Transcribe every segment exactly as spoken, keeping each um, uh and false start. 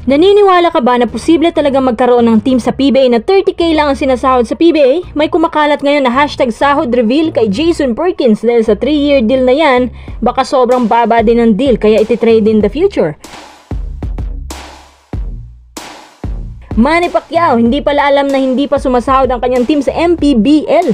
Naniniwala ka ba na posible talaga magkaroon ng team sa P B A na thirty K lang ang sinasahod sa P B A? May kumakalat ngayon na hashtag sahod reveal kay Jason Perkins dahil sa three year deal na yan, baka sobrang baba din ang deal kaya ititrade in the future. Manny Pacquiao, hindi pala alam na hindi pa sumasahod ang kanyang team sa M P B L.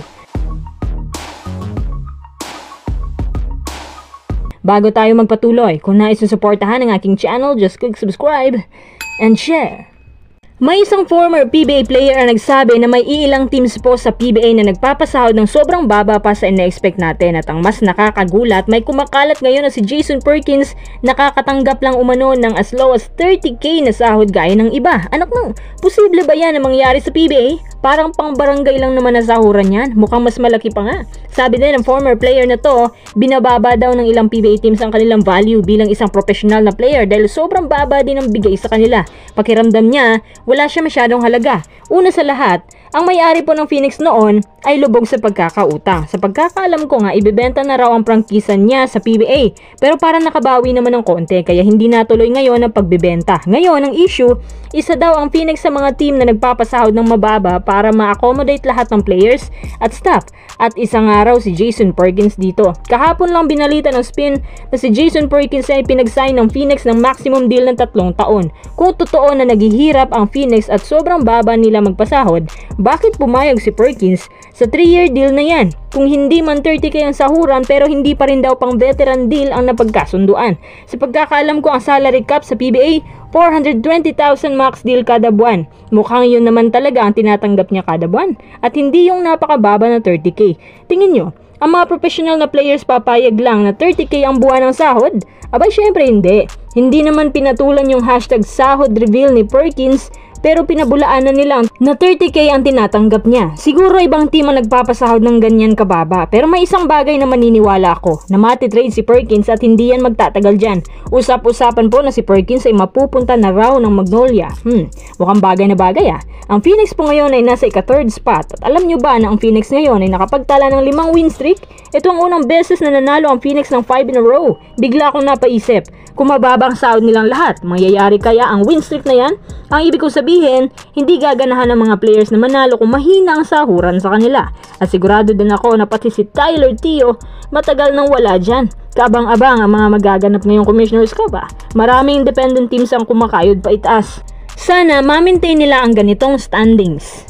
Bago tayo magpatuloy, kung nais susuportahan ang aking channel, just click subscribe and share. May isang former P B A player ang nagsabi na may iilang teams po sa P B A na nagpapasahod ng sobrang baba pa sa ina-expect natin, at ang mas nakakagulat, may kumakalat ngayon na si Jason Perkins nakakatanggap lang umano ng as low as thirty K na sahod gaya ng iba. Anak mo, posible ba yan na mangyari sa P B A? Parang pang barangay lang naman na sahuran yan, mukhang mas malaki pa nga. Sabi din ng former player na to, binababa daw ng ilang P B A teams ang kanilang value bilang isang professional na player dahil sobrang baba din ang bigay sa kanila. Pakiramdam niya, wala siya masyadong halaga. Una sa lahat, ang may-ari po ng Phoenix noon ay lubog sa pagkakautang. Sa pagkakaalam ko nga, ibebenta na raw ang prangkisa niya sa P B A. Pero parang nakabawi naman ng konti kaya hindi natuloy ngayon ang pagbebenta. Ngayon, ang issue, isa daw ang Phoenix sa mga team na nagpapasahod ng mababa para ma-accommodate lahat ng players at staff. At isang araw si Jason Perkins dito. Kahapon lang binalita ng spin na si Jason Perkins ay pinag-sign ng Phoenix ng maximum deal ng tatlong taon. Kung totoo na naghihirap ang Phoenix at sobrang baba nila magpasahod, bakit pumayag si Perkins sa three year deal na yan? Kung hindi man thirty K ang sahuran pero hindi pa rin daw pang veteran deal ang napagkasunduan. Sa pagkakaalam ko, ang salary cap sa P B A, four hundred twenty thousand max deal kada buwan. Mukhang yun naman talaga ang tinatanggap niya kada buwan at hindi yung napakababa na thirty K. Tingin nyo, ang mga professional na players papayag lang na thirty K ang buwan ng sahod? Abay, syempre hindi. Hindi naman pinatulan yung hashtag sahod reveal ni Perkins, pero pinabulaan na nila na thirty K ang tinatanggap niya. Siguro ibang team ang nagpapasahod ng ganyan kababa, pero may isang bagay na maniniwala ako, na matitrade si Perkins at hindi yan magtatagal dyan. Usap-usapan po na si Perkins ay mapupunta na raw ng Magnolia. Hmm, mukhang bagay na bagay ah. Ang Phoenix po ngayon ay nasa ika-third spot, at alam nyo ba na ang Phoenix ngayon ay nakapagtala ng limang win streak? Ito ang unang beses na nanalo ang Phoenix ng five in a row. Bigla akong napaisip, kung mababa ang sahod nilang lahat, mangyayari kaya ang win streak na yan? Ang ibig kong sabihin, hindi gaganahan ng mga players na manalo kung mahina ang sahuran sa kanila. At sigurado din ako na pati si Tyler Teo matagal nang wala dyan. Kaabang-abang ang mga magaganap ngayong Commissioner's Cup ah. Maraming independent teams ang kumakayod pa itaas. Sana ma-maintain nila ang ganitong standings.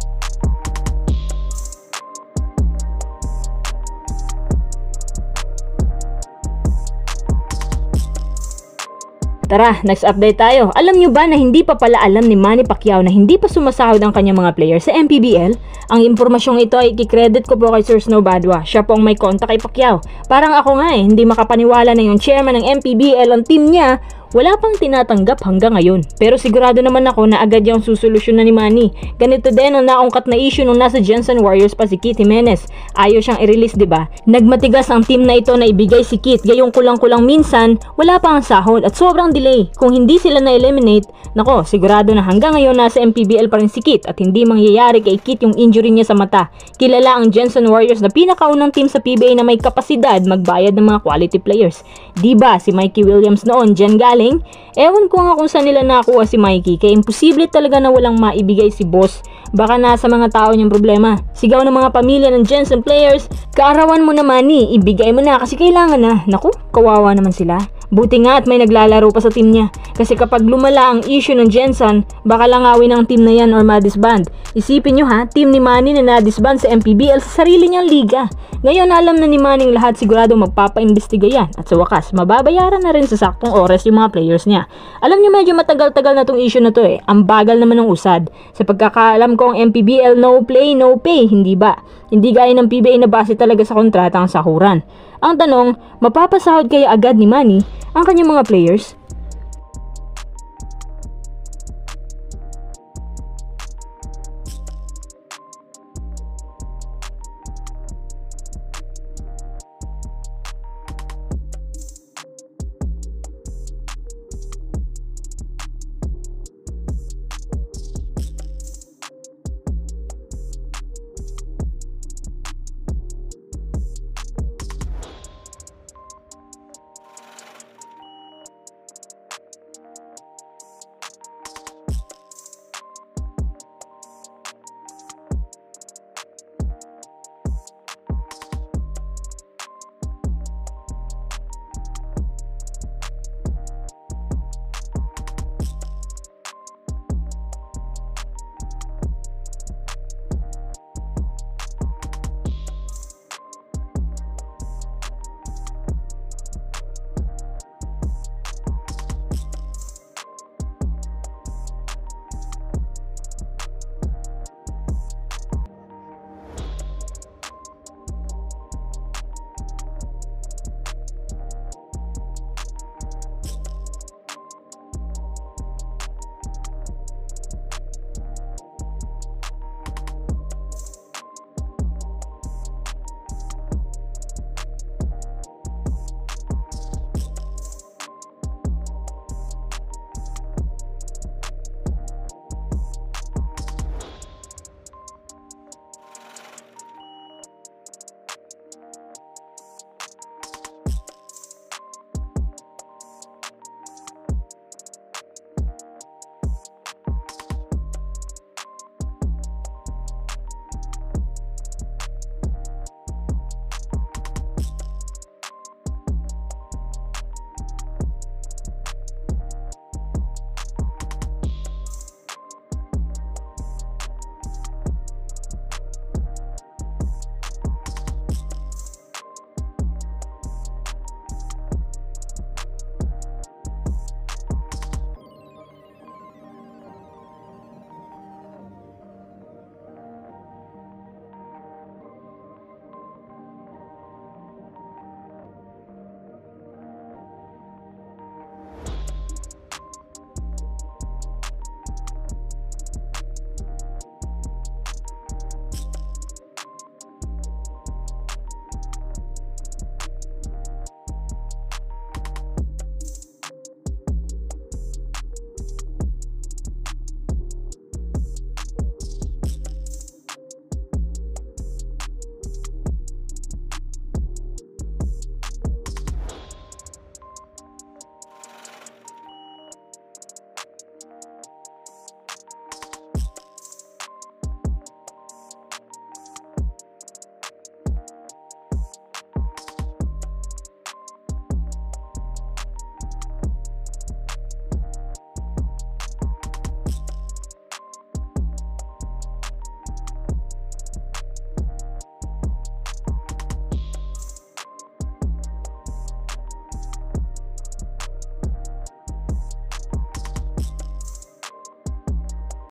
Tara, next update tayo. Alam nyo ba na hindi pa pala alam ni Manny Pacquiao na hindi pa sumasahod ang kanyang mga players sa M P B L? Ang impormasyong ito ay ikikredit ko po kay Sir Snow Badwa. Siya po ang may kontak kay Pacquiao. Parang ako nga eh, hindi makapaniwala na yung chairman ng M P B L ang team niya wala pang tinatanggap hanggang ngayon. Pero sigurado naman ako na agad yung susolusyon na ni Manny. Ganito din ang naungkat na issue nung nasa Jensen Warriors pa si Kit Jimenez. Ayaw siyang i-release, diba? Nagmatigas ang team na ito na ibigay si Kit, gayong kulang-kulang minsan, wala pa ang sahod at sobrang delay. Kung hindi sila na-eliminate, nako, sigurado na hanggang ngayon nasa M P B L pa rin si Kit at hindi mangyayari kay Kit yung injury niya sa mata. Kilala ang Jensen Warriors na pinakaunang team sa P B A na may kapasidad magbayad ng mga quality players. Diba si Mikey Williams noon, Jen galing? Ewan ko nga kung saan nila nakuha si Mikey, kaya imposible talaga na walang maibigay si boss. Baka nasa mga tao niyang problema. Sigaw ng mga pamilya ng Jensen players, kaarawan mo na Manny, ibigay mo na kasi kailangan na. Naku, kawawa naman sila. Buti nga at may naglalaro pa sa team niya. Kasi kapag lumala ang issue ng Jensen, baka langawin ang team na yan or madisband. Isipin nyo ha, team ni Manny na nadisband sa M P B L sa sarili niyang liga. Ngayon alam na ni Manny lahat, sigurado magpapaimbestiga yan. At sa wakas, mababayaran na rin sa saktong oras yung mga players niya. Alam nyo medyo matagal-tagal na tong issue na to eh. Ang bagal naman ng usad. Sa pagkakaalam ko ang M P B L no play, no pay, hindi ba? Hindi gaya ng P B A na base talaga sa kontrata ang sahuran. Ang tanong, mapapasahod kaya agad ni Manny ang kanyang mga players?